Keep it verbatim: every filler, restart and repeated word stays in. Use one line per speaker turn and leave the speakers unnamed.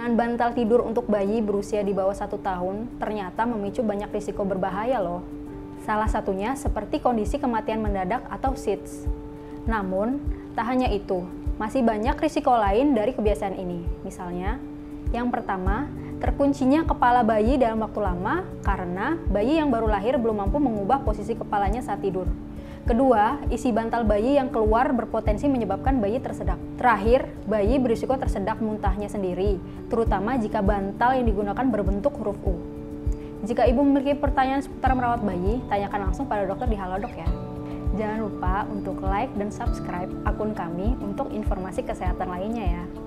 Penggunaan bantal tidur untuk bayi berusia di bawah satu tahun ternyata memicu banyak risiko berbahaya loh. Salah satunya seperti kondisi kematian mendadak atau S I D S. Namun, tak hanya itu, masih banyak risiko lain dari kebiasaan ini. Misalnya, yang pertama, terkuncinya kepala bayi dalam waktu lama karena bayi yang baru lahir belum mampu mengubah posisi kepalanya saat tidur. Kedua, isi bantal bayi yang keluar berpotensi menyebabkan bayi tersedak. Terakhir, bayi berisiko tersedak muntahnya sendiri, terutama jika bantal yang digunakan berbentuk huruf U. Jika ibu memiliki pertanyaan seputar merawat bayi, tanyakan langsung pada dokter di Halodoc ya. Jangan lupa untuk like dan subscribe akun kami untuk informasi kesehatan lainnya ya.